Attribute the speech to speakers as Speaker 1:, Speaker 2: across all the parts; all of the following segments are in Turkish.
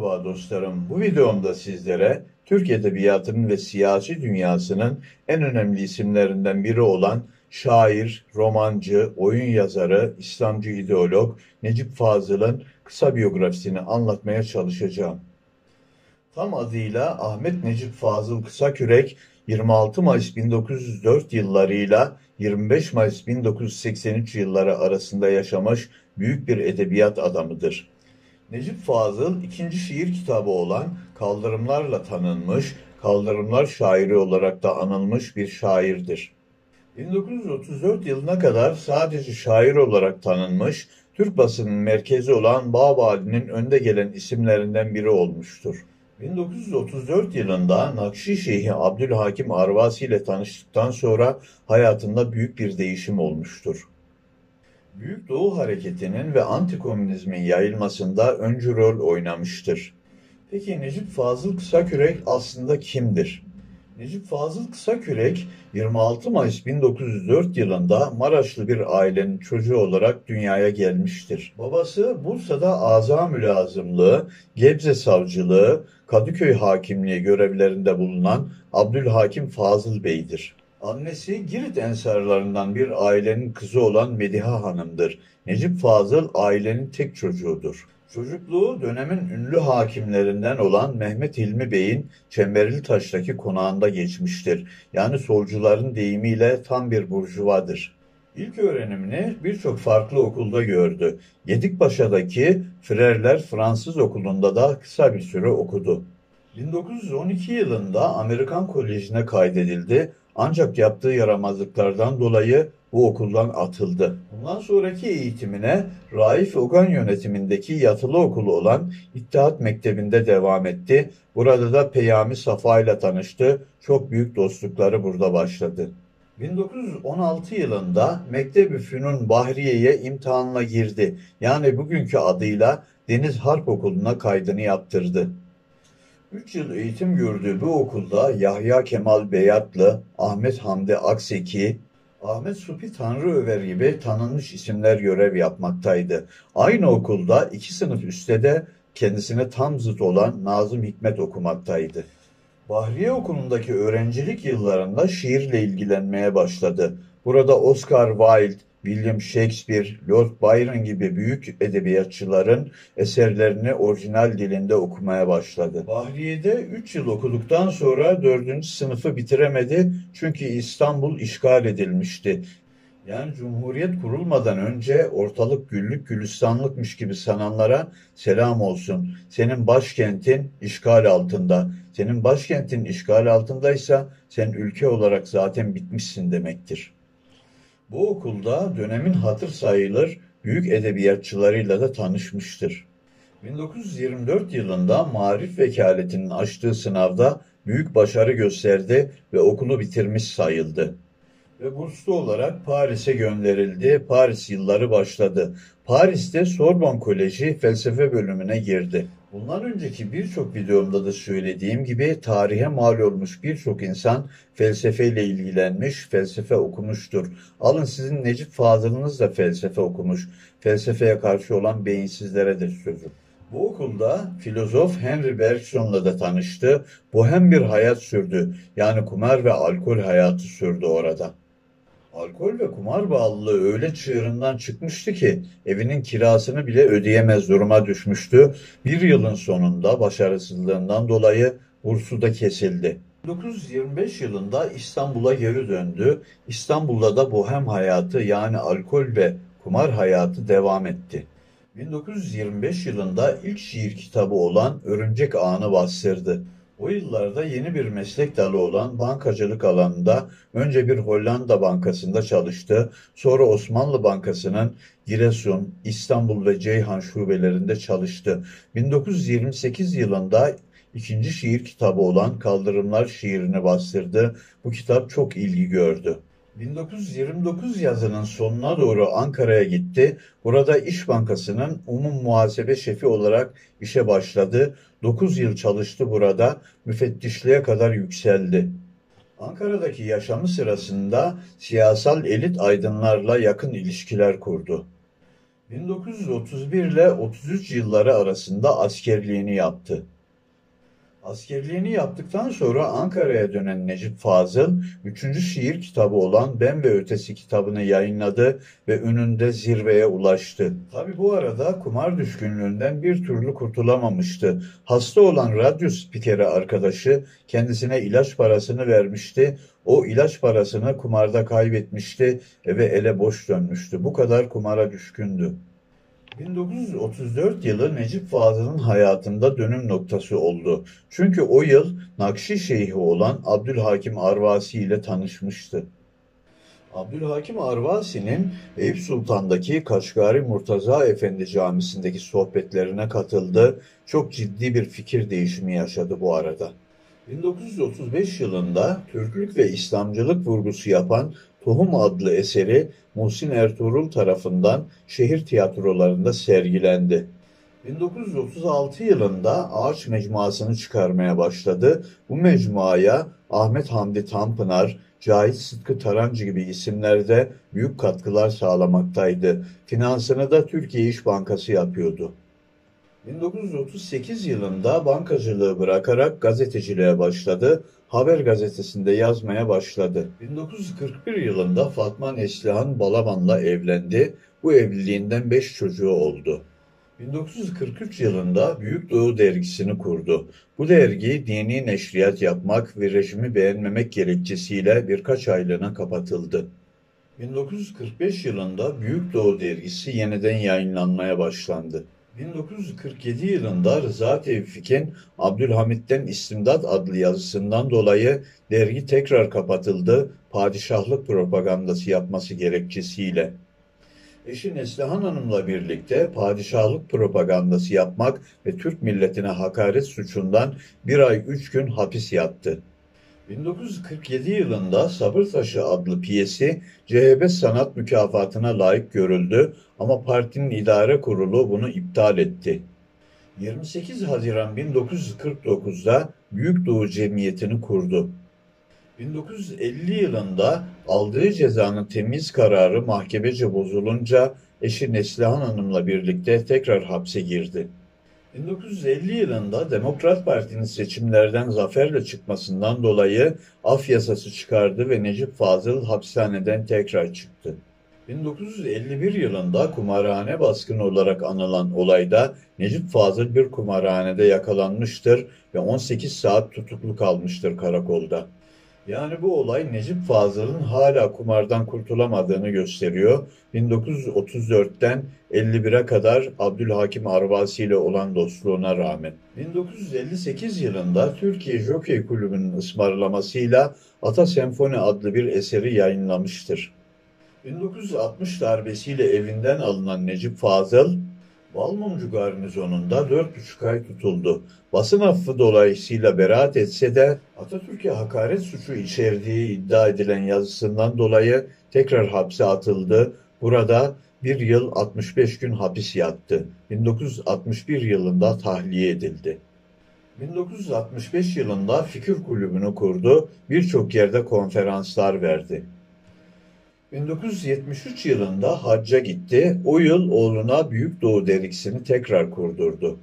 Speaker 1: Merhaba dostlarım. Bu videomda sizlere Türk Edebiyatı'nın ve siyasi dünyasının en önemli isimlerinden biri olan şair, romancı, oyun yazarı, İslamcı ideolog Necip Fazıl'ın kısa biyografisini anlatmaya çalışacağım. Tam adıyla Ahmet Necip Fazıl Kısakürek, 26 Mayıs 1904 yıllarıyla 25 Mayıs 1983 yılları arasında yaşamış büyük bir edebiyat adamıdır. Necip Fazıl, ikinci şiir kitabı olan Kaldırımlar'la tanınmış, Kaldırımlar şairi olarak da anılmış bir şairdir. 1934 yılına kadar sadece şair olarak tanınmış, Türk basının merkezi olan Babali'nin önde gelen isimlerinden biri olmuştur. 1934 yılında Nakşi Şeyhi Abdülhakim Arvasi ile tanıştıktan sonra hayatında büyük bir değişim olmuştur. Büyük Doğu Hareketi'nin ve antikomünizmin yayılmasında öncü rol oynamıştır. Peki Necip Fazıl Kısakürek aslında kimdir? Necip Fazıl Kısakürek, 26 Mayıs 1904 yılında Maraşlı bir ailenin çocuğu olarak dünyaya gelmiştir. Babası Bursa'da Azamülazımlığı, Gebze Savcılığı, Kadıköy Hakimliği görevlerinde bulunan Abdülhakim Fazıl Bey'dir. Annesi Girit ensarlarından bir ailenin kızı olan Mediha Hanım'dır. Necip Fazıl ailenin tek çocuğudur. Çocukluğu dönemin ünlü hakimlerinden olan Mehmet Hilmi Bey'in Çemberlitaş'taki konağında geçmiştir. Yani solcuların deyimiyle tam bir burjuvadır. İlk öğrenimini birçok farklı okulda gördü. Gedikpaşa'daki Frerler Fransız Okulu'nda da kısa bir süre okudu. 1912 yılında Amerikan Koleji'ne kaydedildi, ancak yaptığı yaramazlıklardan dolayı bu okuldan atıldı. Bundan sonraki eğitimine Raif Ogan yönetimindeki yatılı okulu olan İttihat Mektebi'nde devam etti. Burada da Peyami Safa ile tanıştı. Çok büyük dostlukları burada başladı. 1916 yılında Mektebi Fünun Bahriye'ye imtihanla girdi. Yani bugünkü adıyla Deniz Harp Okulu'na kaydını yaptırdı. 3 yıl eğitim gördüğü bu okulda Yahya Kemal Beyatlı, Ahmet Hamdi Akseki, Ahmet Supi Tanrıöver gibi tanınmış isimler görev yapmaktaydı. Aynı okulda 2 sınıf üstte de kendisine tam zıt olan Nazım Hikmet okumaktaydı. Bahriye Okulu'ndaki öğrencilik yıllarında şiirle ilgilenmeye başladı. Burada Oscar Wilde, William Shakespeare, Lord Byron gibi büyük edebiyatçıların eserlerini orijinal dilinde okumaya başladı. Bahriye'de 3 yıl okuduktan sonra 4. sınıfı bitiremedi çünkü İstanbul işgal edilmişti. Yani Cumhuriyet kurulmadan önce ortalık güllük gülistanlıkmış gibi sananlara selam olsun. Senin başkentin işgal altında. Senin başkentin işgal altındaysa sen ülke olarak zaten bitmişsin demektir. Bu okulda dönemin hatır sayılır büyük edebiyatçılarıyla da tanışmıştır. 1924 yılında Maarif Vekaletinin açtığı sınavda büyük başarı gösterdi ve okulu bitirmiş sayıldı. Ve burslu olarak Paris'e gönderildi. Paris yılları başladı. Paris'te Sorbonne Koleji felsefe bölümüne girdi. Bundan önceki birçok videomda da söylediğim gibi tarihe mal olmuş birçok insan felsefeyle ilgilenmiş, felsefe okumuştur. Alın sizin Necip Fazıl'ınız da felsefe okumuş. Felsefeye karşı olan beyinsizleredir sözü. Bu okulda filozof Henry Bergson'la da tanıştı. Bohem bir hayat sürdü. Yani kumar ve alkol hayatı sürdü orada. Alkol ve kumar bağlılığı öyle çığırından çıkmıştı ki evinin kirasını bile ödeyemez duruma düşmüştü. Bir yılın sonunda başarısızlığından dolayı bursu da kesildi. 1925 yılında İstanbul'a geri döndü. İstanbul'da da bohem hayatı yani alkol ve kumar hayatı devam etti. 1925 yılında ilk şiir kitabı olan Örümcek Ağını bastırdı. O yıllarda yeni bir meslek dalı olan bankacılık alanında önce bir Hollanda bankasında çalıştı, sonra Osmanlı Bankası'nın Giresun, İstanbul ve Ceyhan şubelerinde çalıştı. 1928 yılında ikinci şiir kitabı olan Kaldırımlar şiirini bastırdı. Bu kitap çok ilgi gördü. 1929 yazının sonuna doğru Ankara'ya gitti. Burada İş Bankası'nın umum muhasebe şefi olarak işe başladı. 9 yıl çalıştı burada, müfettişliğe kadar yükseldi. Ankara'daki yaşamı sırasında siyasal elit aydınlarla yakın ilişkiler kurdu. 1931 ile 33 yılları arasında askerliğini yaptı. Askerliğini yaptıktan sonra Ankara'ya dönen Necip Fazıl, üçüncü şiir kitabı olan Ben ve Ötesi kitabını yayınladı ve önünde zirveye ulaştı. Tabi bu arada kumar düşkünlüğünden bir türlü kurtulamamıştı. Hasta olan radyo spikeri arkadaşı kendisine ilaç parasını vermişti. O ilaç parasını kumarda kaybetmişti ve ele boş dönmüştü. Bu kadar kumara düşkündü. 1934 yılı Necip Fazıl'ın hayatında dönüm noktası oldu. Çünkü o yıl Nakşi Şeyhi olan Abdülhakim Arvasi ile tanışmıştı. Abdülhakim Arvasi'nin Eyüp Sultan'daki Kaşgari Murtaza Efendi Camisi'ndeki sohbetlerine katıldı. Çok ciddi bir fikir değişimi yaşadı bu arada. 1935 yılında Türklük ve İslamcılık vurgusu yapan Tohum adlı eseri Muhsin Ertuğrul tarafından şehir tiyatrolarında sergilendi. 1936 yılında Ağaç Mecmuası'nı çıkarmaya başladı. Bu mecmuaya Ahmet Hamdi Tanpınar, Cahit Sıtkı Tarancı gibi isimler de büyük katkılar sağlamaktaydı. Finansını da Türkiye İş Bankası yapıyordu. 1938 yılında bankacılığı bırakarak gazeteciliğe başladı. Haber gazetesinde yazmaya başladı. 1941 yılında Fatma Neslihan Balaban'la evlendi. Bu evliliğinden 5 çocuğu oldu. 1943 yılında Büyük Doğu dergisini kurdu. Bu dergi dini neşriyat yapmak ve rejimi beğenmemek gerekçesiyle birkaç aylığına kapatıldı. 1945 yılında Büyük Doğu dergisi yeniden yayınlanmaya başlandı. 1947 yılında Rıza Tevfik'in Abdülhamit'ten İstimdat adlı yazısından dolayı dergi tekrar kapatıldı, padişahlık propagandası yapması gerekçesiyle. Eşi Neslihan Hanım'la birlikte padişahlık propagandası yapmak ve Türk milletine hakaret suçundan 1 ay 3 gün hapis yattı. 1947 yılında Sabır Taşı adlı piyesi CHP Sanat Mükafatı'na layık görüldü ama partinin idare kurulu bunu iptal etti. 28 Haziran 1949'da Büyük Doğu Cemiyeti'ni kurdu. 1950 yılında aldığı cezanın temiz kararı mahkemece bozulunca eşi Neslihan Hanım'la birlikte tekrar hapse girdi. 1950 yılında Demokrat Parti'nin seçimlerden zaferle çıkmasından dolayı af yasası çıkardı ve Necip Fazıl hapishaneden tekrar çıktı. 1951 yılında kumarhane baskını olarak anılan olayda Necip Fazıl bir kumarhanede yakalanmıştır ve 18 saat tutuklu kalmıştır karakolda. Yani bu olay Necip Fazıl'ın hala kumardan kurtulamadığını gösteriyor. 1934'ten 51'e kadar Abdülhakim Arvasi ile olan dostluğuna rağmen. 1958 yılında Türkiye Jokey Kulübü'nün ısmarlamasıyla Ata Senfoni adlı bir eseri yayınlamıştır. 1960 darbesiyle evinden alınan Necip Fazıl, Balmumcu garnizonunda 4,5 ay tutuldu. Basın affı dolayısıyla beraat etse de Atatürk'e hakaret suçu içerdiği iddia edilen yazısından dolayı tekrar hapse atıldı. Burada 1 yıl 65 gün hapis yattı. 1961 yılında tahliye edildi. 1965 yılında Fikir Kulübü'nü kurdu. Birçok yerde konferanslar verdi. 1973 yılında hacca gitti. O yıl oğluna Büyük Doğu dergisini tekrar kurdurdu.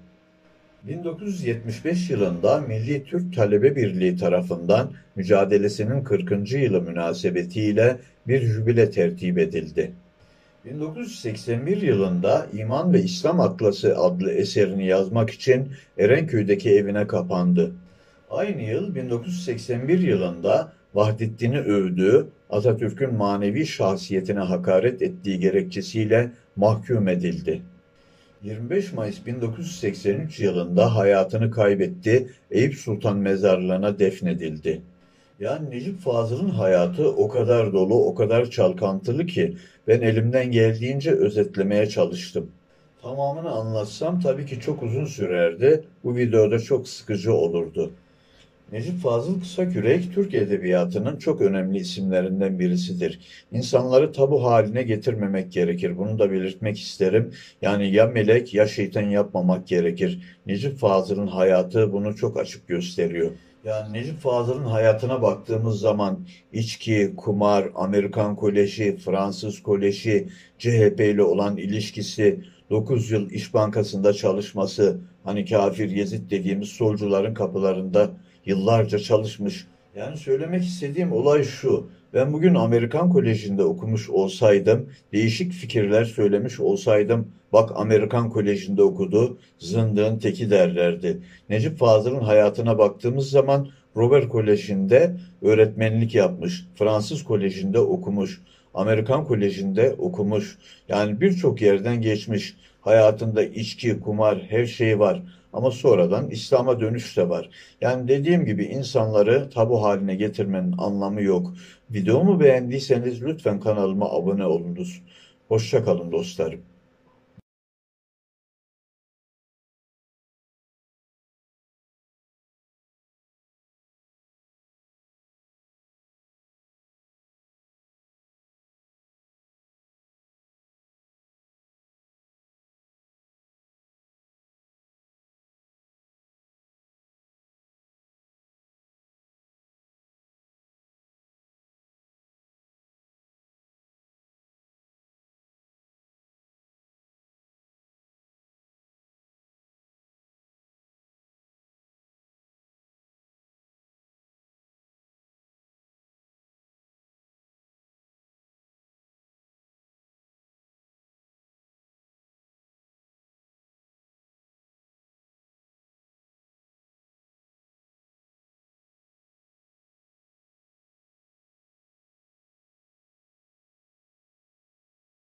Speaker 1: 1975 yılında Milli Türk Talebe Birliği tarafından mücadelesinin 40. yılı münasebetiyle bir jübile tertip edildi. 1981 yılında İman ve İslam Atlası adlı eserini yazmak için Erenköy'deki evine kapandı. Aynı yıl 1981 yılında Vahdettin'i övdüğü, Atatürk'ün manevi şahsiyetine hakaret ettiği gerekçesiyle mahkum edildi. 25 Mayıs 1983 yılında hayatını kaybetti, Eyüp Sultan Mezarlığı'na defnedildi. Yani Necip Fazıl'ın hayatı o kadar dolu, o kadar çalkantılı ki ben elimden geldiğince özetlemeye çalıştım. Tamamını anlatsam tabii ki çok uzun sürerdi, bu videoda çok sıkıcı olurdu. Necip Fazıl Kısakürek, Türk Edebiyatı'nın çok önemli isimlerinden birisidir. İnsanları tabu haline getirmemek gerekir. Bunu da belirtmek isterim. Yani ya melek ya şeytan yapmamak gerekir. Necip Fazıl'ın hayatı bunu çok açık gösteriyor. Yani Necip Fazıl'ın hayatına baktığımız zaman içki, kumar, Amerikan koleji, Fransız koleji, CHP ile olan ilişkisi, 9 yıl İş Bankası'nda çalışması, hani kafir Yezid dediğimiz solcuların kapılarında yıllarca çalışmış. Yani söylemek istediğim olay şu: ben bugün Amerikan Koleji'nde okumuş olsaydım, değişik fikirler söylemiş olsaydım, bak Amerikan Koleji'nde okudu, zındığın teki derlerdi. Necip Fazıl'ın hayatına baktığımız zaman Robert Koleji'nde öğretmenlik yapmış, Fransız Koleji'nde okumuş, Amerikan Koleji'nde okumuş. Yani birçok yerden geçmiş. Hayatında içki, kumar, her şey var. Ama sonradan İslam'a dönüş de var. Yani dediğim gibi insanları tabu haline getirmenin anlamı yok. Videomu beğendiyseniz lütfen kanalıma abone olunuz. Hoşça kalın dostlarım.